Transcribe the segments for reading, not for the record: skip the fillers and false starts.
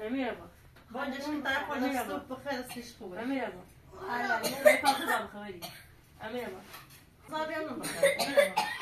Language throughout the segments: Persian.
امیر با باجشون در خونه صبح بخیر استش خوبه امیر با نه کار خبری امیر با زابیان بخیر امیر با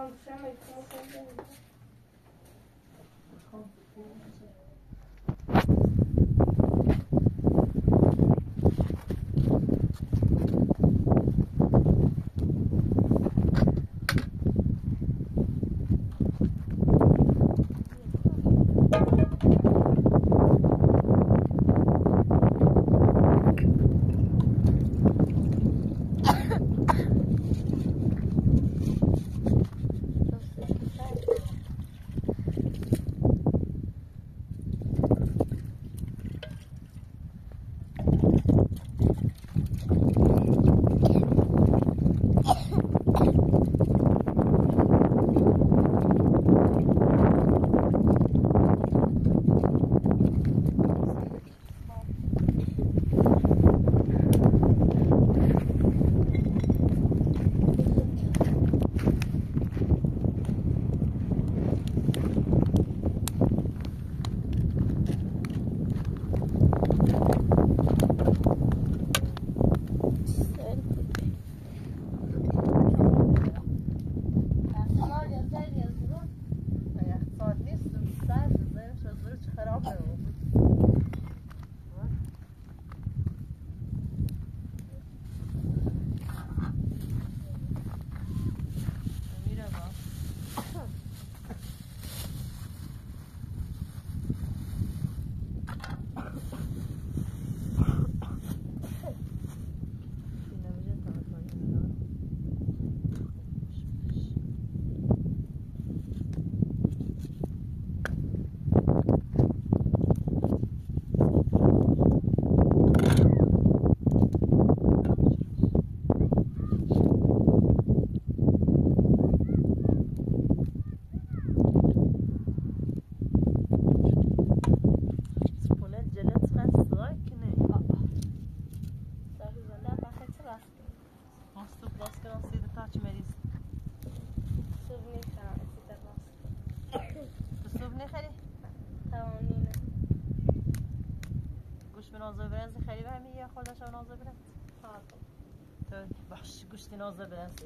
گوشتی نازه برنسی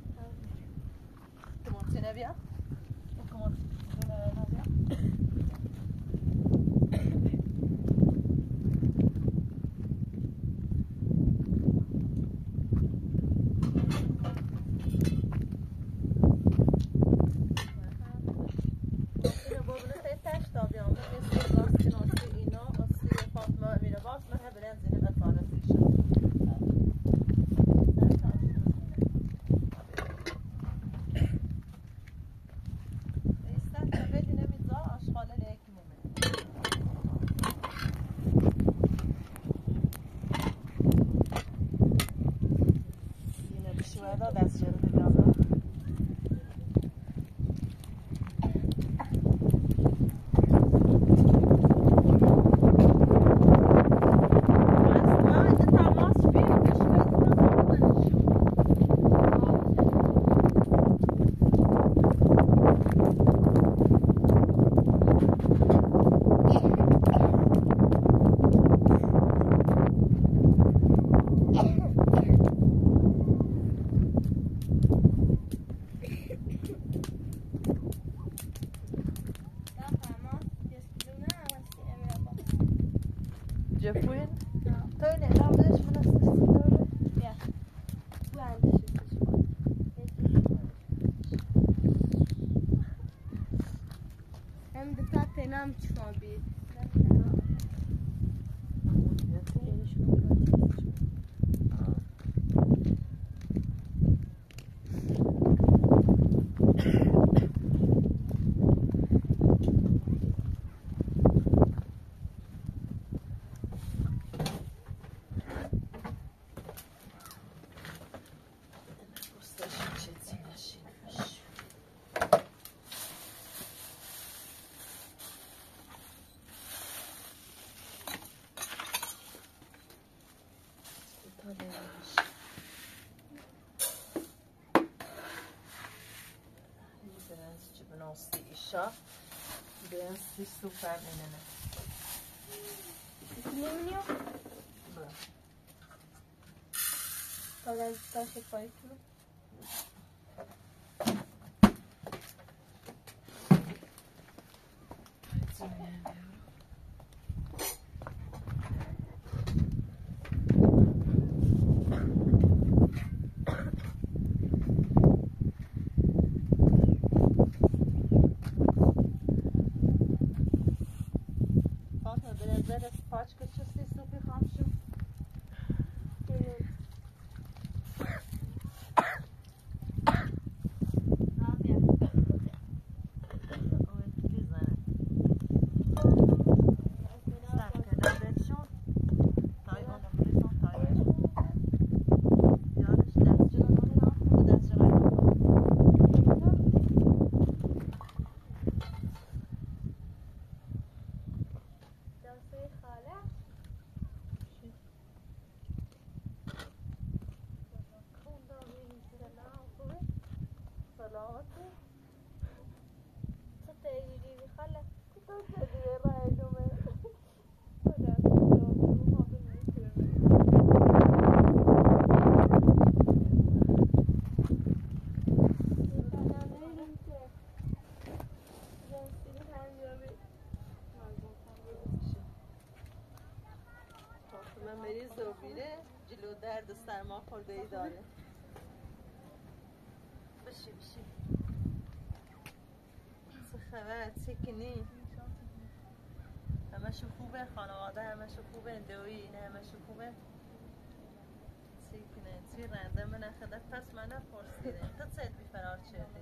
توماتی نبیا توماتی نبیا جفوين توني لا ليش من السيستم يا وعندي هم دكاتره نام شلون بيه Benzi super menina. Menino. Agora está cheio de Fatma, به نظر پاچکا چستی صوفی خامشون؟ مریض زوبیره جلو درد سرما خورده ای داره. بشی چه خبر؟ چه کنی؟ همشو خوبه؟ خانواده همشو خوبه؟ دوی نه همشو خوبه؟ چی کنه؟ چی رنده من خدا پس من نپرسیده تو چه بی فرار چردی؟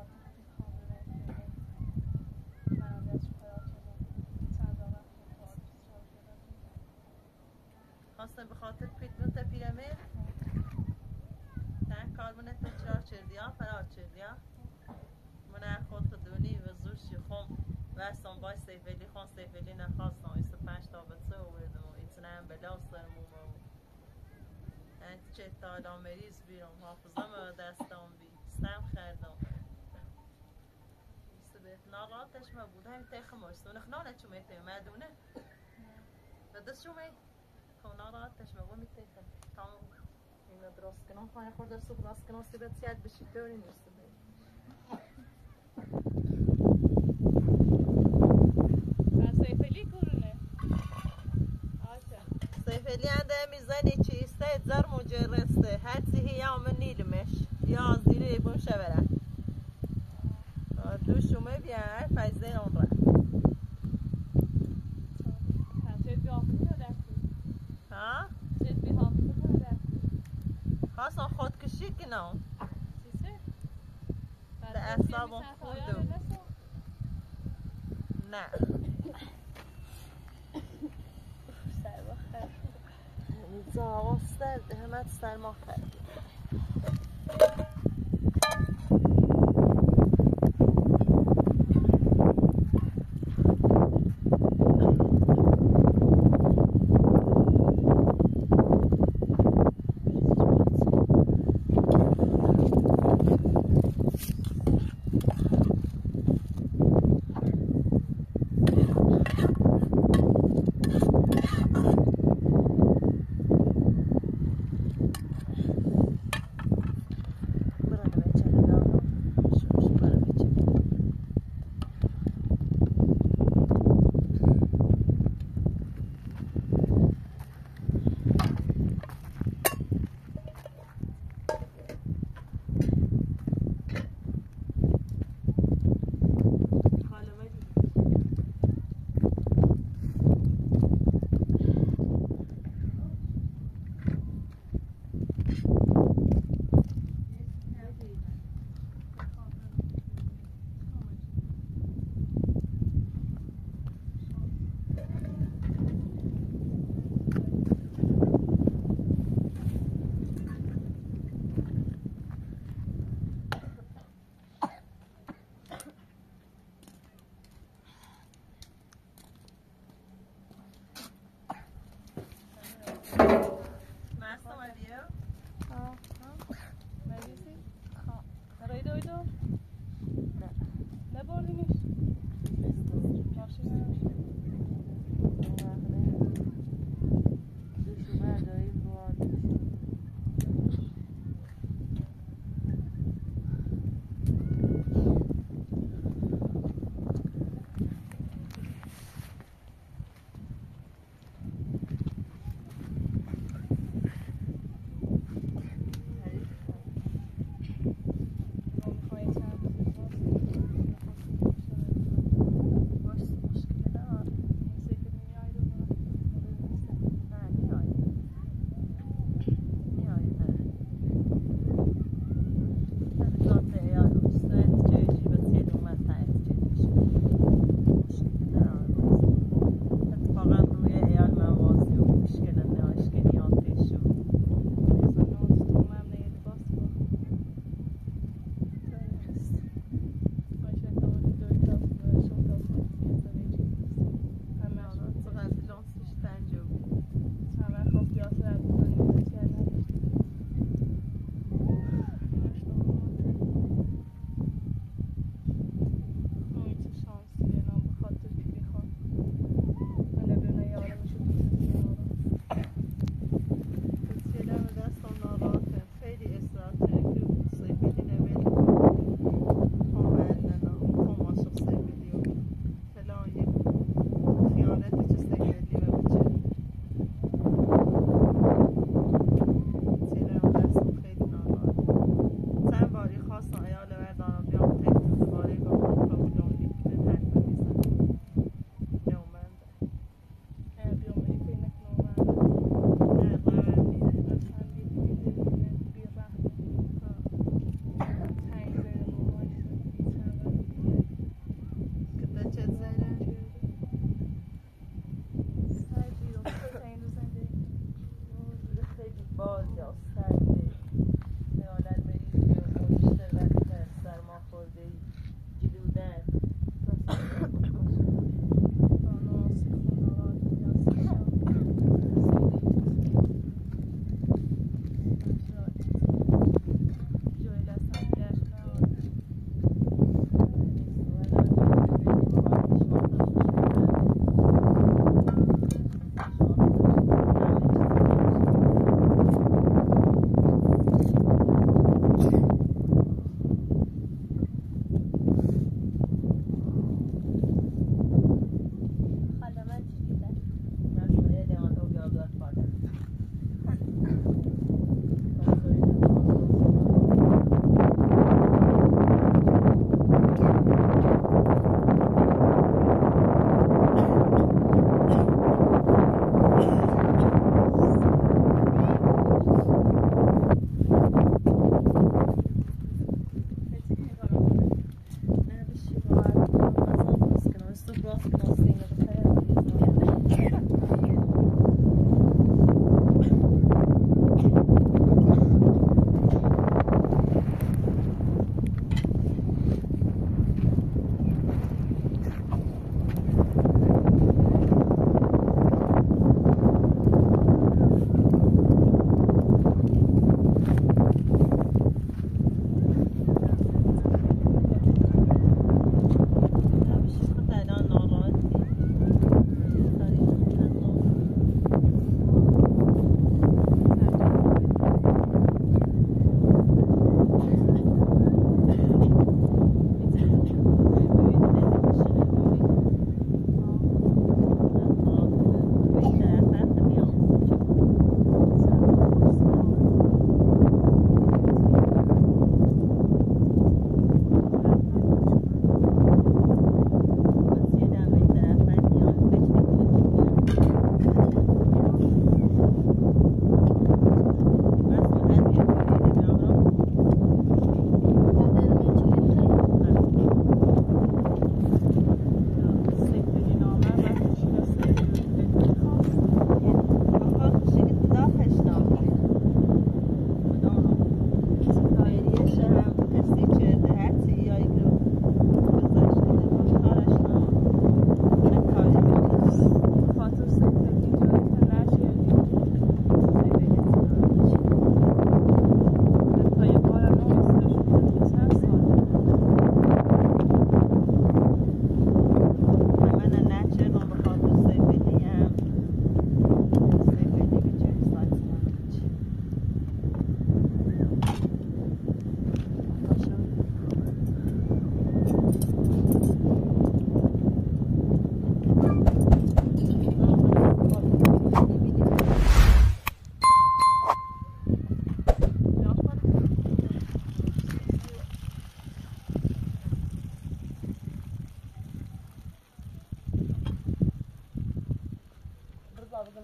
خواستم به خاطر پیتنوت پیرمید تن کارمونه تجرار چردی ها فرار چردی ها من خود خدونی و زوشی خوم وستان بای سیفلی خون سیفلی نخواستم 25 تا بچه آوردم و ایتنه هم بلا سرموم و انت چه تالا مریض بیرم حافظم و دستم بی سم خردم سبت ناراتش ما بود همین تیخم ارسونه خنانه چو میتیم مدونه و دست شو می ناراتش ما بود میتیخم تمام این درست کنم خواهی خود در صبح درست کنم سبت سیاد بشی دوری نیست سیفلی عنده میزنی چیسته زر مجرسته هر چیهی یا من نیلمش یا از دیره بون شبره دو شما بیان فایزه اون را ها؟ خواستم خودکشی کنم ده اصابم خوردم نه زاوسته همت سرما خرد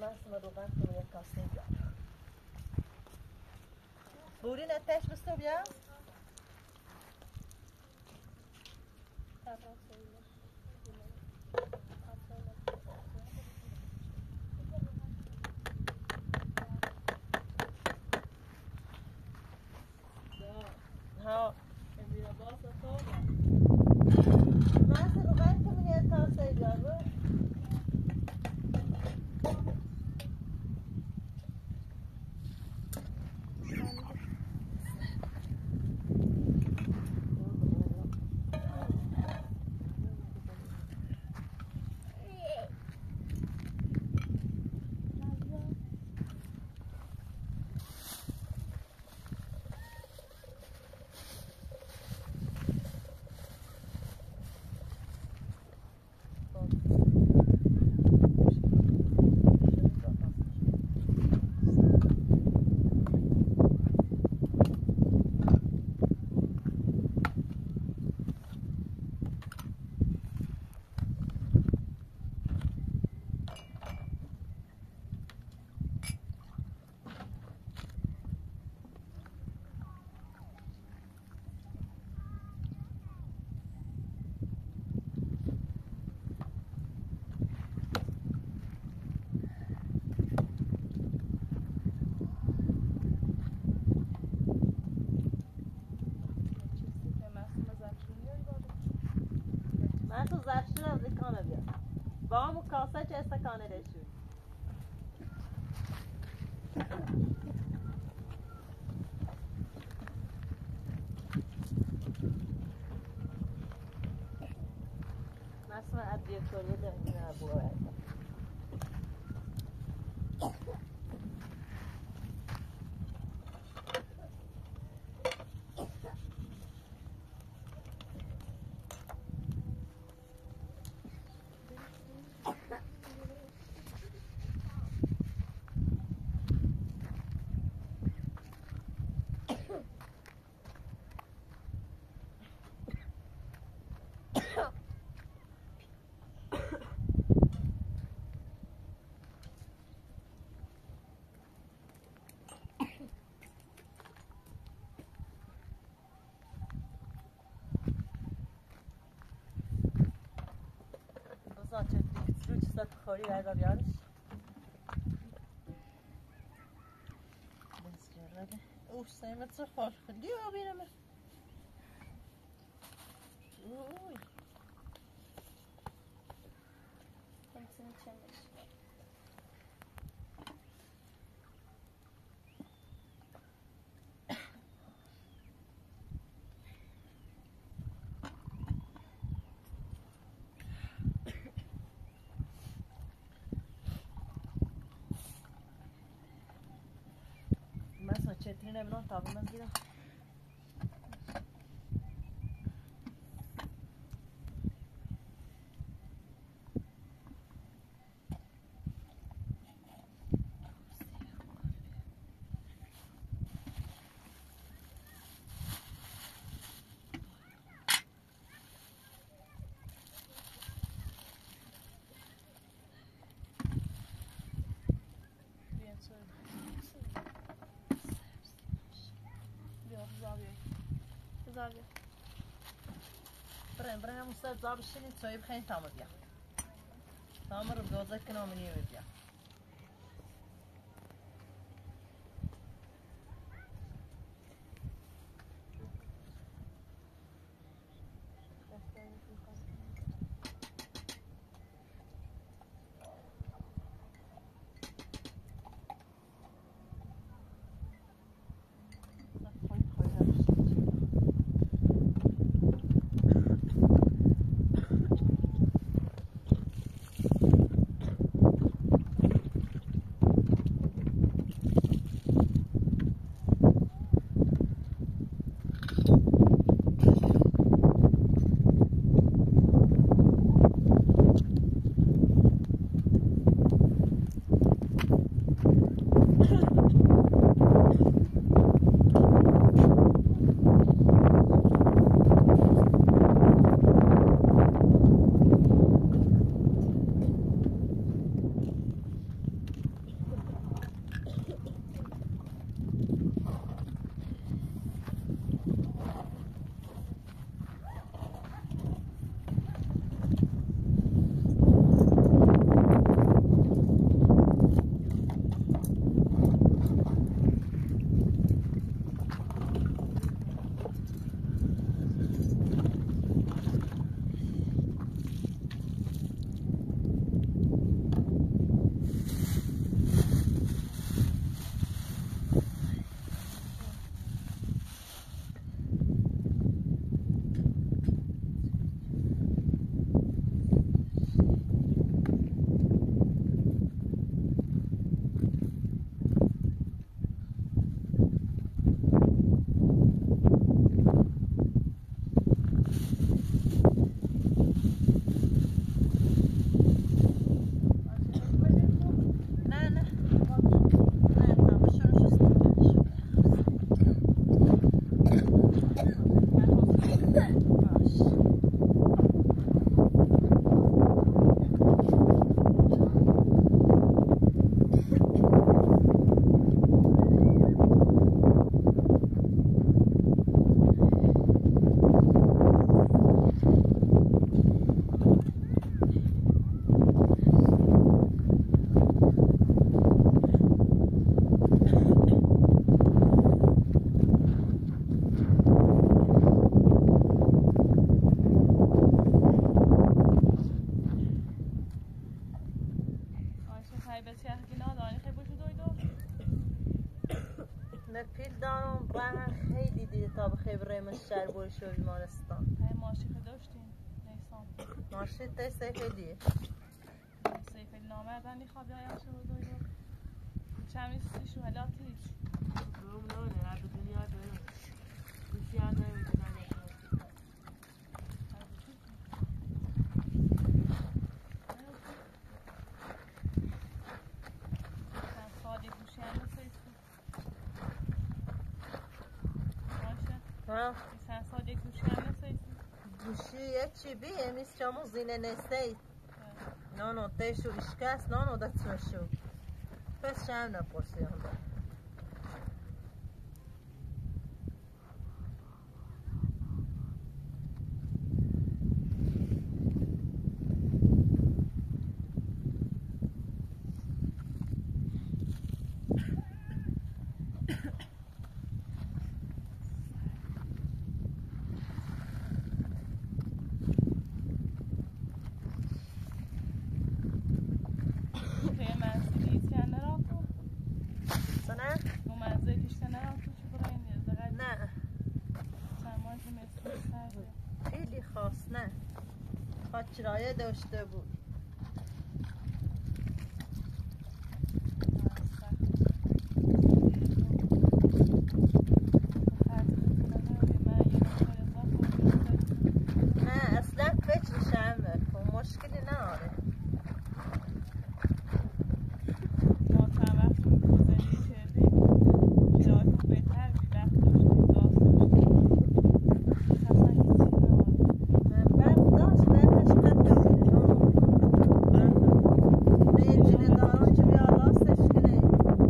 من اسم روغن تو یک کاسه بیار بوری نتش بستو بیار ها من اسم روغن تو یک کاسه بیار من تو زشتی رو دکانه بیار با همون کاسه چه استکانه رشون مثلا ادویه کوریه داریم نه بوه خوری برگا بیارش اوه سیمت سر خوش خیلی آبیرم اوه همسین چندش چتری نمیدونم تا من دیدم زاویه برای همون سر زا بشینید توی بخین تامو بیا تامو رو دوزه کنم نیوی بیا فیل دارم راه خیلی دیده تا به خبره من شهر بوش و بیمارستان. های ماشی که داشتیم نیستم. ماشی تا سیفلیه. سیفلی نامردنی خوابی های آخر رو دویدو. چند میستیش رو حالاتی هیچ. روم نونه هر دو دنیا داره. بسیار نمیدونم. Sen sadece kuşlarına sayısın. گوشی چی بیه میز چامو زینه نسته نانو تشو اشکست نانو دا تشو پس شم نپرسی هم دا خیلی خاص نه خاطرایه داشته بود نه اصلا فکرش همه مشکلی نداره ما چند وقت گذاری کردیم شرایط بهتر وقت داشتیم داست داشتیم اصلا هیچی نداره برق داشت برقش قد نه یه جنه دارم که بیا راستش کنه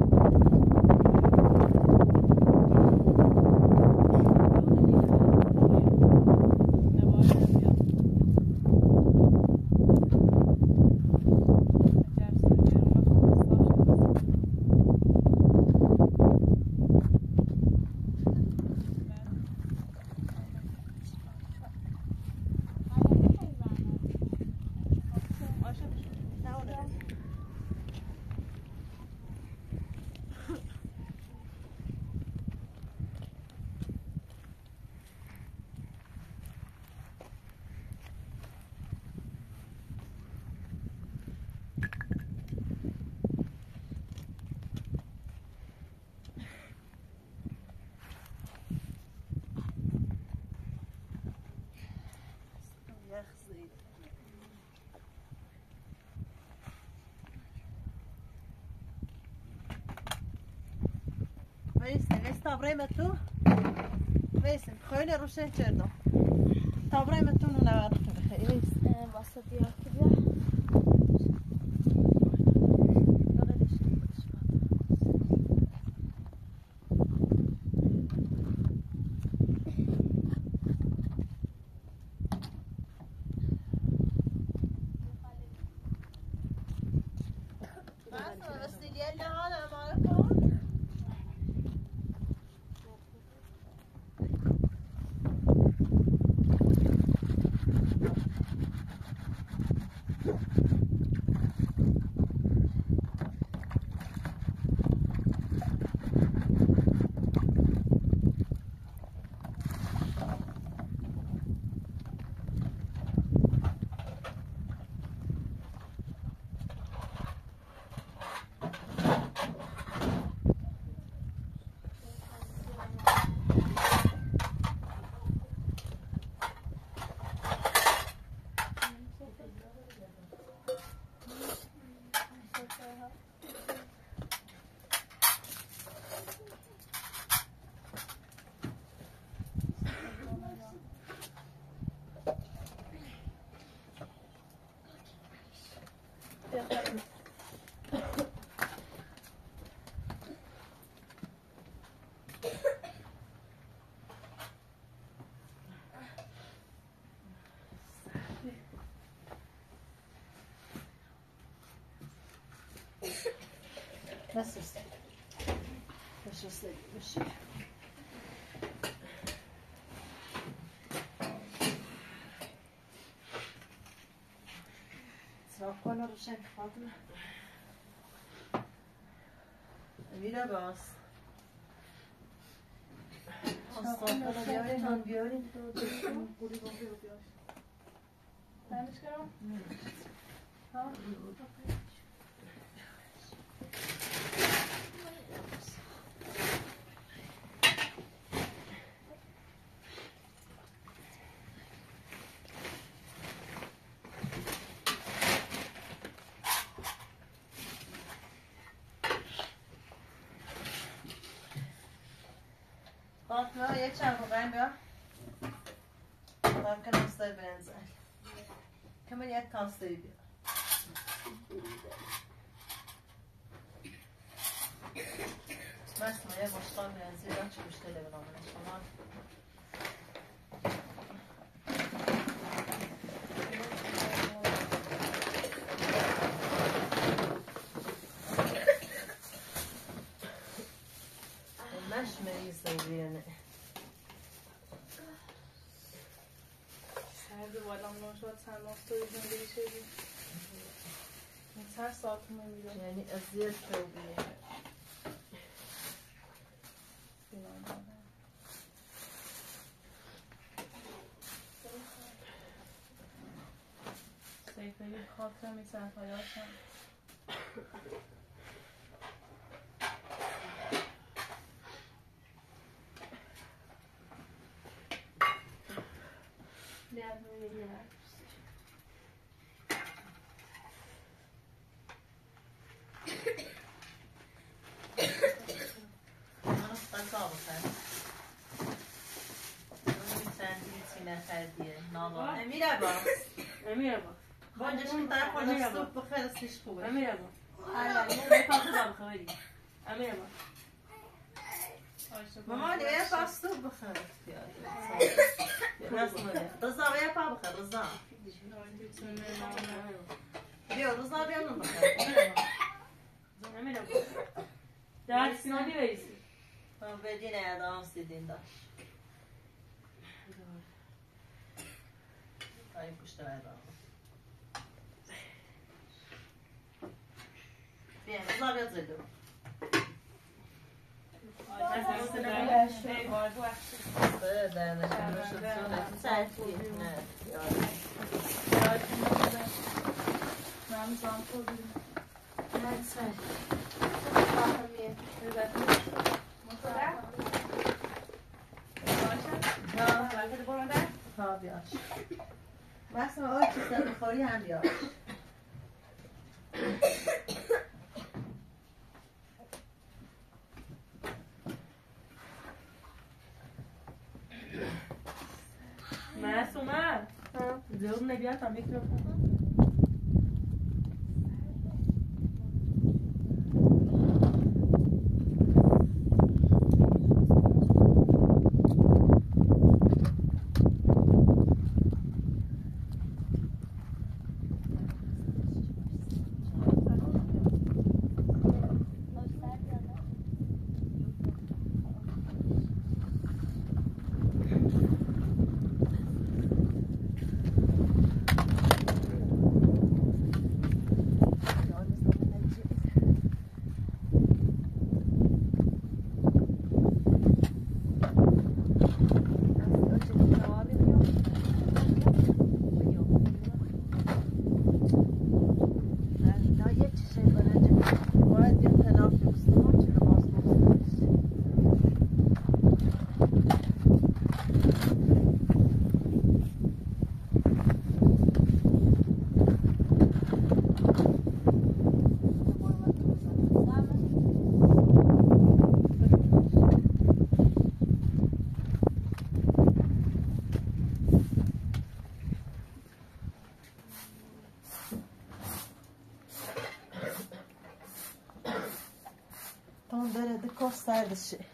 تابرای تو ویسم خیلی روشن کردم تابرای تو نورد خیلی واسه دیار که بیا Nasıl istedim? Nasıl istedim? Sağ روشن فاطمه میره باز استاپلا بیارین هم بیارین پولی بازی رو بیاش تنش کنم؟ ها؟ فاطمه یک چند بقیم بیا باید کنستای بنزل کمی یک کاستایی بیا مثلا یک باشقال بنزی را چه بشتله بنامونه شما مش مریض بیرنه سرد بالام نشد چند ماستوری زندگی شدی چند ساعت میمیدم یعنی ازیاد شو بیه سیفری خاطر میسن هایاشم امیر عباس امیر عباس بانجش که طرف خواهد صبح بخیر استیش خوبه امیر عباس امیر عباس مامان یه پا صبح بخیر رضا یه پا بخیر رضا بیا رضا بیا نون بخیر امیر عباس در سینانی بریسی بدین ادام سیدین داشت این پشت ادام بیا رضا بیا زیدو در نکنه شد سونه سرکی نه من زن تو بیرون نه سر ها بیاش مثلا آقای چیز بخوری هم بیاش معصومه زیاد نبیاد تا میکروفون de costa de şey.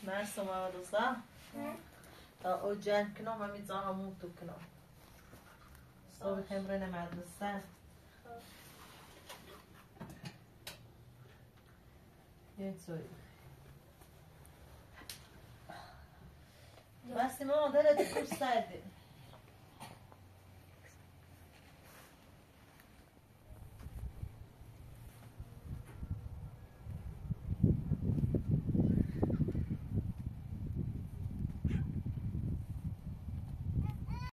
مرسى ما صح؟ او جان كنا ما ميزاها موتو كنا صوب تمرين مدرسة ينسوي بس ما دلت كل سادة